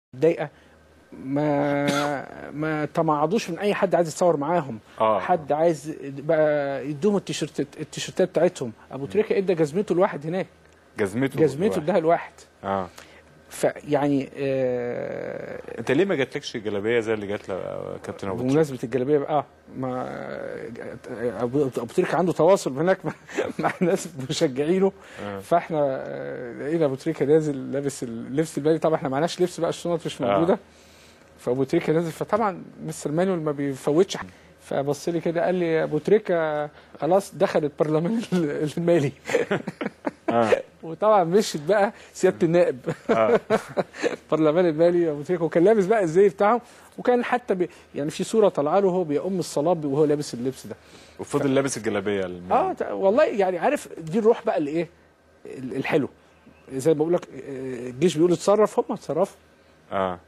متضايقه، ما تمعضوش من اي حد عايز يتصور معاهم. حد عايز بقى يدوهم التيشيرتات بتاعتهم. ابو تريكه ادى جزمته لواحد هناك، جزمته اداها لواحد. فيعني انت ليه ما جاتلكش جلابيه زي اللي جات لكابتن ابو تريكه؟ بمناسبه الجلابيه بقى ما ابو تريكه عنده تواصل هناك مع الناس مشجعينه. فاحنا لقينا ابو تريكه نازل لابس اللبس البالي، طبعا احنا معناش لبس بقى، الشنط مش موجوده. فابو تريكه نازل، فطبعا مستر مانويل ما بيفوتش. فبص لي كده قال لي ابو تريكه خلاص دخل البرلمان المالي. وطبعا مشيت بقى سياده النائب. البرلمان المالي ابو تريكه، وكان لابس بقى الزي بتاعه، وكان حتى يعني في صوره طالعه له وهو بيقوم الصلاه وهو لابس اللبس ده، وفضل لابس الجلابيه والله يعني عارف دي الروح بقى اللي ايه الحلو. زي ما بقول لك الجيش بيقول اتصرف، هم اتصرفوا.